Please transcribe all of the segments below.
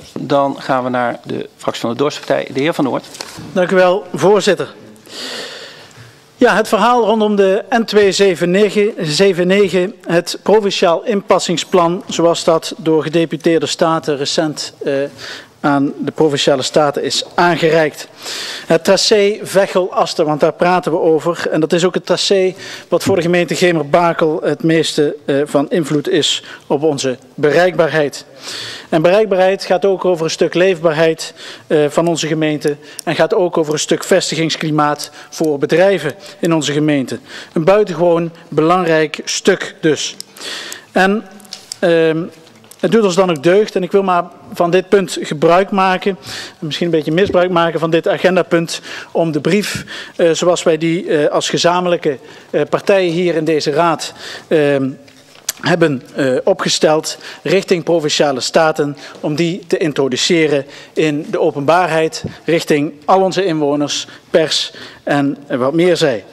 Dan gaan we naar de fractie van de Dorpspartij, de heer Van Noort. Dank u wel, voorzitter. Ja, het verhaal rondom de N279, het provinciaal inpassingsplan, zoals dat door gedeputeerde staten recent aan de Provinciale Staten is aangereikt. Het tracé Veghel-Asten, want daar praten we over. En dat is ook het tracé wat voor de gemeente Gemert-Bakel het meeste van invloed is op onze bereikbaarheid. En bereikbaarheid gaat ook over een stuk leefbaarheid van onze gemeente en gaat ook over een stuk vestigingsklimaat voor bedrijven in onze gemeente. Een buitengewoon belangrijk stuk dus. En het doet ons dan ook deugd en ik wil maar van dit punt gebruik maken, misschien een beetje misbruik maken van dit agendapunt, om de brief zoals wij die als gezamenlijke partijen hier in deze raad hebben opgesteld richting Provinciale Staten, om die te introduceren in de openbaarheid richting al onze inwoners, pers en wat meer zij.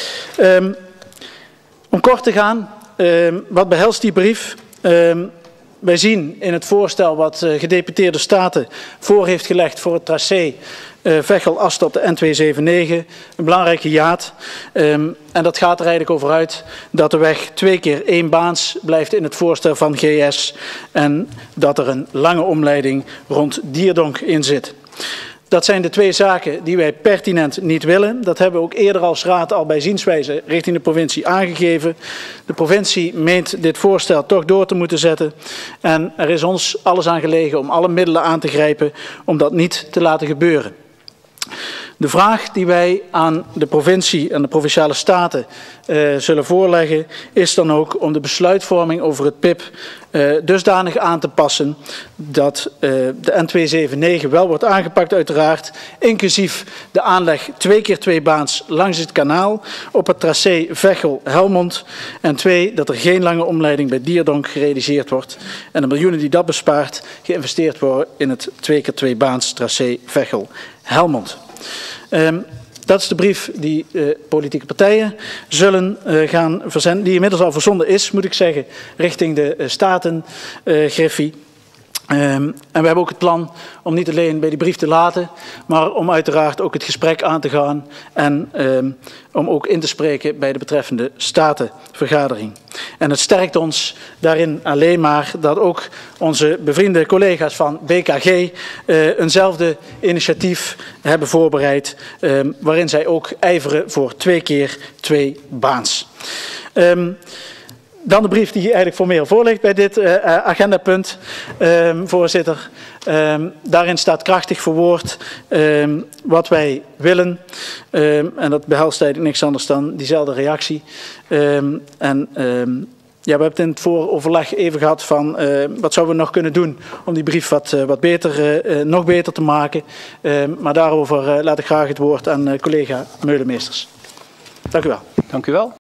Om kort te gaan, wat behelst die brief? Wij zien in het voorstel wat gedeputeerde staten voor heeft gelegd voor het tracé Veghel-Asten op de N279 een belangrijke jaad. En dat gaat er eigenlijk over uit dat de weg 2 keer 1 baans blijft in het voorstel van GS en dat er een lange omleiding rond Dierdonk in zit. Dat zijn de 2 zaken die wij pertinent niet willen. Dat hebben we ook eerder als raad al bij zienswijze richting de provincie aangegeven. De provincie meent dit voorstel toch door te moeten zetten. En er is ons alles aan gelegen om alle middelen aan te grijpen om dat niet te laten gebeuren. De vraag die wij aan de provincie en de Provinciale Staten zullen voorleggen is dan ook om de besluitvorming over het PIP dusdanig aan te passen dat de N279 wel wordt aangepakt uiteraard, inclusief de aanleg 2 keer 2 baans langs het kanaal op het tracé Veghel-Helmond en 2 dat er geen lange omleiding bij Dierdonk gerealiseerd wordt en de miljoenen die dat bespaart geïnvesteerd worden in het 2 keer 2 baans tracé Veghel-Helmond. Dat is de brief die politieke partijen zullen gaan verzenden, die inmiddels al verzonden is, moet ik zeggen, richting de Staten, Griffie. En we hebben ook het plan om niet alleen bij die brief te laten, maar om uiteraard ook het gesprek aan te gaan en om ook in te spreken bij de betreffende statenvergadering. En het sterkt ons daarin alleen maar dat ook onze bevriende collega's van BKG eenzelfde initiatief hebben voorbereid, waarin zij ook ijveren voor 2 keer 2 baans. Dan de brief die eigenlijk formeel voorligt bij dit agendapunt, voorzitter. Daarin staat krachtig verwoord wat wij willen. En dat behelst eigenlijk niks anders dan diezelfde reactie. Ja, we hebben het in het vooroverleg even gehad van wat zouden we nog kunnen doen om die brief wat beter, nog beter te maken. Maar daarover laat ik graag het woord aan collega Meulemeesters. Dank u wel. Dank u wel.